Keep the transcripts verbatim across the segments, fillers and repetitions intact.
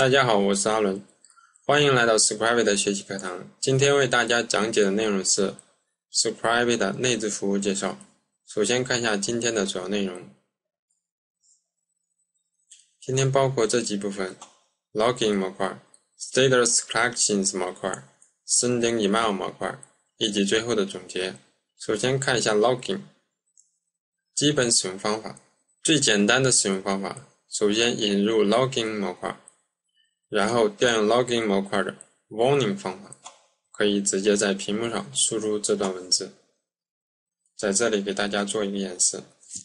大家好，我是阿伦，欢迎来到 Scribe 的学习课堂。今天为大家讲解的内容是 Scribe 的内置服务介绍。首先看一下今天的主要内容。今天包括这几部分 Login 模块、Status Collections 模块、Sending Email 模块以及最后的总结。首先看一下 Login 基本使用方法。最简单的使用方法，首先引入 Login 模块，然后调用 Login 模块的 Warning 方法，可以直接在屏幕上输入这段文字。在这里给大家做一个演示。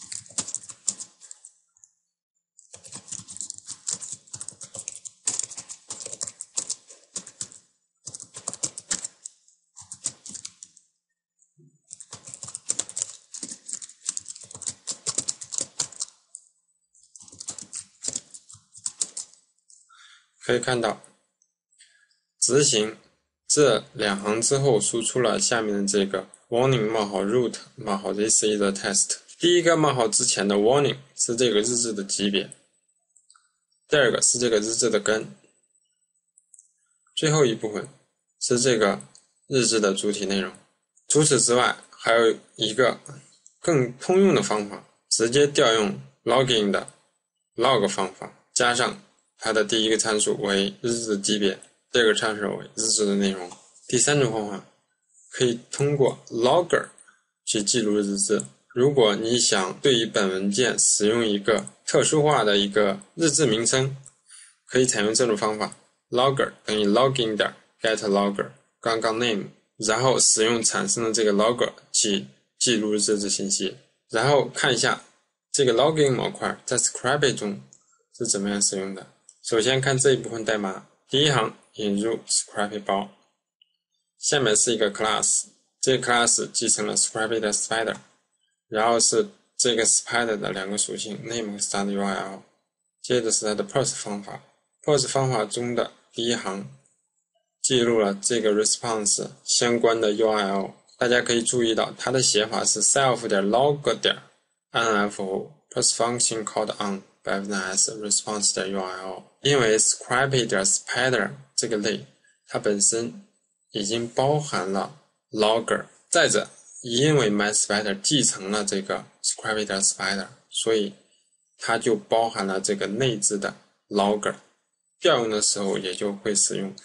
可以看到，执行这两行之后输出了下面的这个 warning 冒号 root 冒号 this is a test。第一个冒号之前的 warning 是这个日志的级别，第二个是这个日志的根，最后一部分是这个日志的主体内容。除此之外，还有一个更通用的方法，直接调用 login 的 log 方法，加上它的第一个参数为日志的级别，第二个参数为日志的内容。第三种方法可以通过 logger 去记录日志。如果你想对于本文件使用一个特殊化的一个日志名称，可以采用这种方法 logger 等于 login 点 get logger 刚刚 name， 然后使用产生的这个 logger 去记录日志信息。然后看一下这个 login 模块在 Scribe 中是怎么样使用的。首先看这一部分代码，第一行引入 Scribe 包，下面是一个 class， 这个 class 继承了 Scribe 的 spider， 然后是这个 spider 的两个属性 name 和 start_url， 接着是它的 parse 方法， parse 方法中的第一行记录了这个 response 相关的 U R L， 大家可以注意到它的写法是 self.log.nfo parse function called on S response 的 U R L， 因为 Scribe 的 spider 这个类它本身已经包含了 logger， 再者因为 MySpider 继承了这个 Scribe 的 spider， 所以它就包含了这个内置的 logger， 调用的时候也就会使用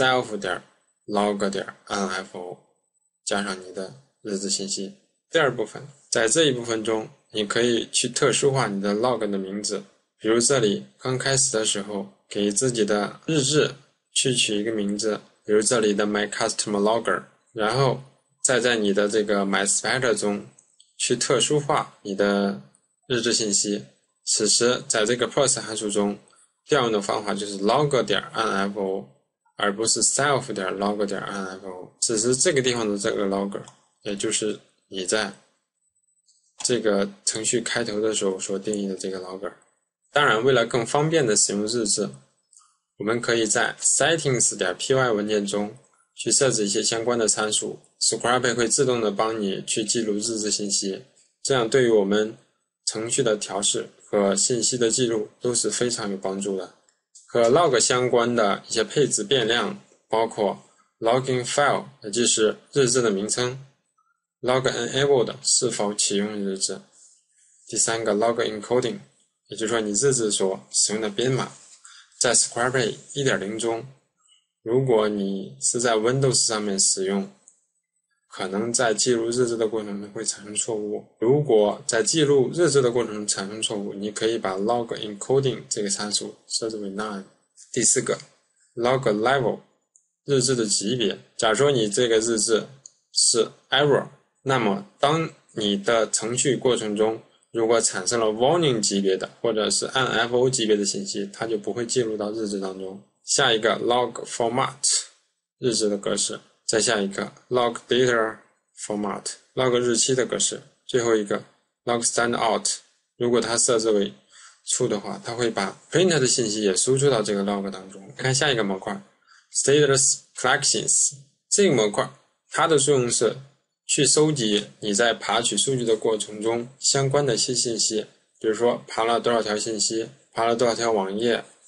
self.log.nfo 加上你的日志信息。第二部分，在这一部分中你可以去特殊化你的 log 的名字，比如这里刚开始的时候给自己的日志去取一个名字，比如这里的 my customer logger， 然后再在你的这个 MySpider 中去特殊化你的日志信息。此时在这个 parse 函数中调用的方法就是 logger.nfo， 而不是 self.log.nfo。 此时这个地方的这个 logger 也就是你在这个程序开头的时候所定义的这个 logger。 当然为了更方便的使用日志，我们可以在 settings.py 文件中去设置一些相关的参数， Scribe 会自动的帮你去记录日志信息，这样对于我们程序的调试和信息的记录都是非常有帮助的。和 log 相关的一些配置变量包括 login file 也就是日志的名称， log enabled 是否启用日志，第三个 log encoding 也就是说你日志所使用的编码。在 Scribe 一点零 中，如果你是在 Windows 上面使用，可能在记录日志的过程中会产生错误。如果在记录日志的过程中产生错误，你可以把 log encoding 这个参数设置为 none。 第四个 log level 日志的级别，假如说你这个日志是 error， 那么当你的程序过程中如果产生了 warning 级别的或者是 N F O 级别的信息，它就不会记录到日志当中。下一个 log format 日志的格式，再下一个 log data format log 日期的格式，最后一个 log standout 如果它设置为 true 的话，它会把 print 的信息也输出到这个 log 当中。看下一个模块 status collections， 这个模块它的作用是去收集你在爬取数据的过程中相关的一些信息，比如说爬了多少条信息，爬了多少条网页，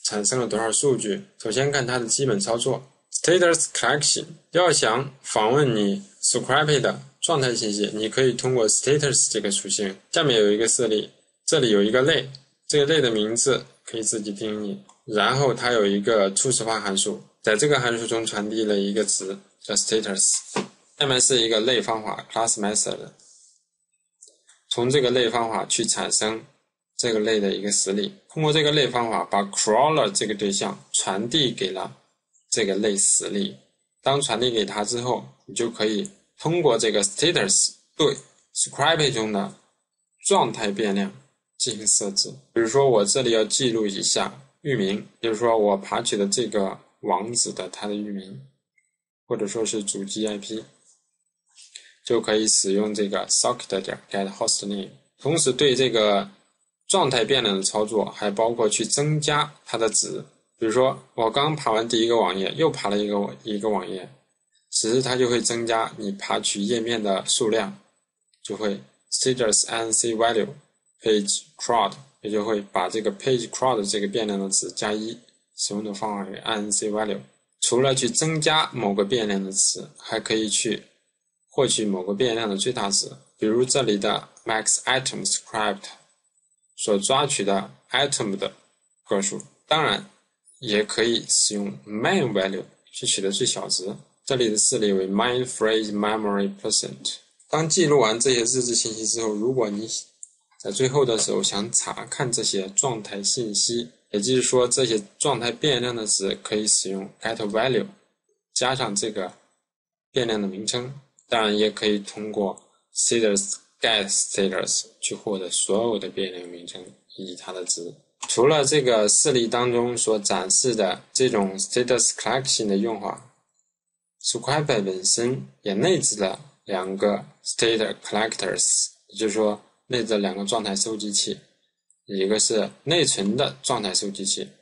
产生了多少数据。首先看它的基本操作 status collection， 要想访问你 script 的状态信息，你可以通过 status 这个属性。下面有一个示例，这里有一个类，这个类的名字可以自己定义，然后它有一个初始化函数，在这个函数中传递了一个值叫 status。 下面是一个类方法 class method， 从这个类方法去产生这个类的一个实例，通过这个类方法把 crawler 这个对象传递给了这个类实例。当传递给它之后，你就可以通过这个 status 对 script 中的状态变量进行设置。比如说我这里要记录一下域名，比如说我爬取的这个网址的它的域名，或者说是主机 I P， 就可以使用这个 socket.getHostName。 同时对这个状态变量的操作还包括去增加它的值。比如说我刚爬完第一个网页，又爬了一个一个网页，此时它就会增加你爬取页面的数量，就会 status inc value page crowd， 也就会把这个 page crowd 这个变量的值加一，使用的方法为 inc value。 除了去增加某个变量的值，还可以去获取某个变量的最大值。比如这里的 maxItemScript 所抓取的 item 的个数，当然也可以使用 main value 去取得最小值，这里的示例为 main phrase memory percent。 当记录完这些日志信息之后，如果你在最后的时候想查看这些状态信息，也就是说这些状态变量的值，可以使用 getValue 加上这个变量的名称，当然也可以通过 status getStatus 去获得所有的变量名称以及它的值。除了这个示例当中所展示的这种 status collection 的用法， Script 本身也内置了两个 state collectors， 也就是说内置了两个状态收集器，一个是内存的状态收集器，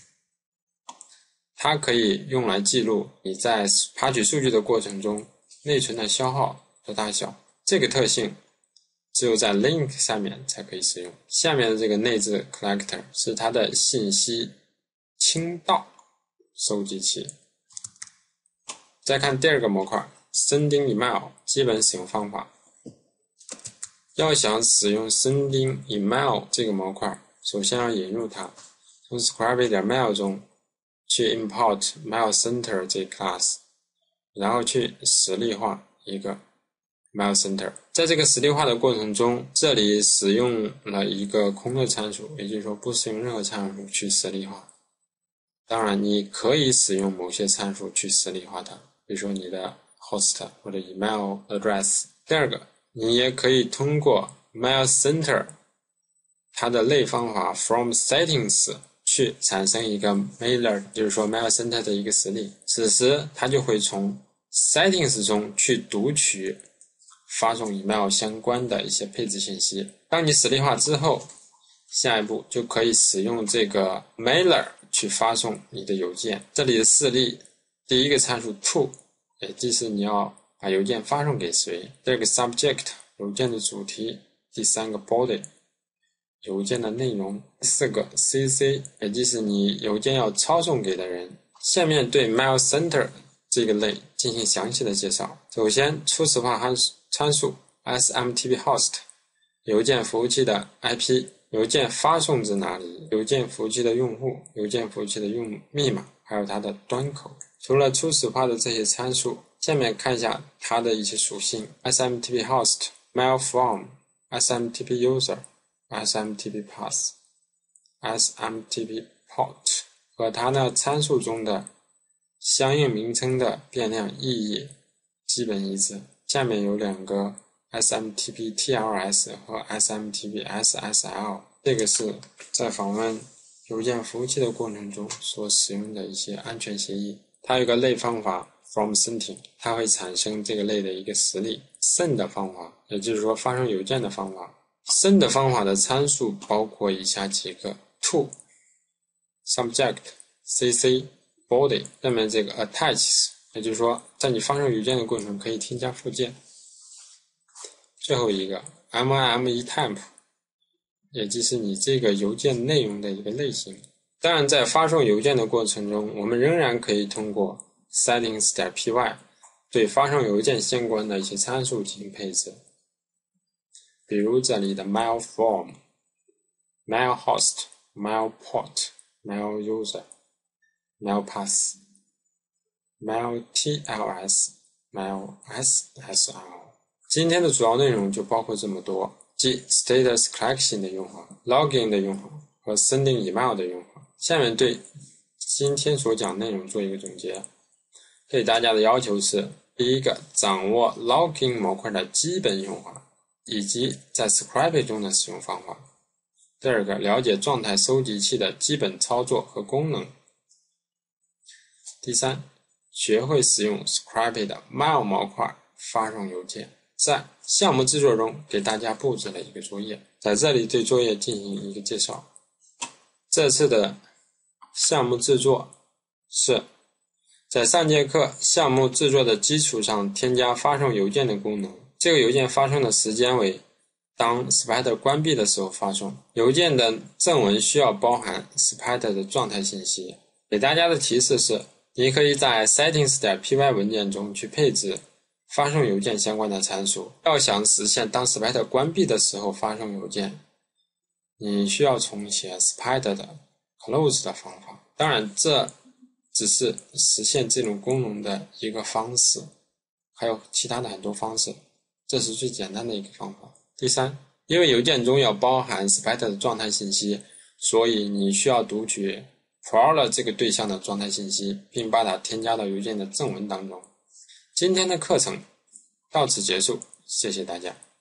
它可以用来记录你在爬取数据的过程中内存的消耗和大小，这个特性只有在 link 下面才可以使用。下面的这个内置 collector 是它的信息倾倒收集器。再看第二个模块 sending email 基本使用方法。要想使用 sending email 这个模块，首先要引入它，从 script.mail 中去 import mailCenter 这 class， 然后去实例化一个mailCenter。 在这个实例化的过程中，这里使用了一个空的参数，也就是说不使用任何参数去实例化。当然你可以使用某些参数去实例化它，比如说你的 host 或者 email address。 第二个，你也可以通过 mailCenter 它的类方法 from settings 去产生一个 mailer， 就是说 mailCenter 的一个实例。此时它就会从 settings 中去读取发送 email 相关的一些配置信息。当你实例化之后，下一步就可以使用这个 mailer 去发送你的邮件。这里的示例，第一个参数 to， 也就是你要把邮件发送给谁。第二个 subject 邮件的主题。第三个 body 邮件的内容。第四个 C C 也就是你邮件要抄送给的人。下面对 mailCenter 这个类进行详细的介绍。首先初始化参数 S M T P host 邮件服务器的 I P， 邮件发送至哪里，邮件服务器的用户，邮件服务器的用密码，还有它的端口。除了初始化的这些参数，下面看一下它的一些属性。 S M T P host mail from S M T P user S M T P path S M T P port 和它的参数中的相应名称的变量意义基本一致。下面有两个 S M T P T L S 和 S M T P S S L， 这个是在访问邮件服务器的过程中所使用的一些安全协议。它有一个类方法 from sending， 它会产生这个类的一个实例。send 的方法，也就是说发送邮件的方法。send 的方法的参数包括以下几个 to subject C C body， 下面这个 attaches， 也就是说在你发送邮件的过程中可以添加附件。最后一个 M I M E temp， 也就是你这个邮件内容的一个类型。 当然，在发送邮件的过程中，我们仍然可以通过 settings.py 对发送邮件相关的一些参数进行配置，比如这里的 mail form、mail host、mail port、mail user、mail path、mail T L S、mail S S L。 今天的主要内容就包括这么多，即 status collection 的用法、login 的用法和 sending email 的用法。下面对今天所讲内容做一个总结。对大家的要求是：第一个，掌握 login 模块的基本用法以及在 Script 中的使用方法；第二个，了解状态收集器的基本操作和功能；第三，学会使用 Script 的 mail 模块发送邮件。在项目制作中给大家布置了一个作业，在这里对作业进行一个介绍。这次的项目制作是在上节课项目制作的基础上添加发送邮件的功能。这个邮件发送的时间为当 Spider 关闭的时候发送。邮件的正文需要包含 Spider 的状态信息。给大家的提示是，你可以在 settings.py 文件中去配置发送邮件相关的参数。要想实现当 Spider 关闭的时候发送邮件，你需要重写 Spider 的 close 的方法。当然，这只是实现这种功能的一个方式，还有其他的很多方式，这是最简单的一个方法。第三，因为邮件中要包含 Spider 的状态信息，所以你需要读取 Prowler 这个对象的状态信息，并把它添加到邮件的正文当中。今天的课程到此结束，谢谢大家。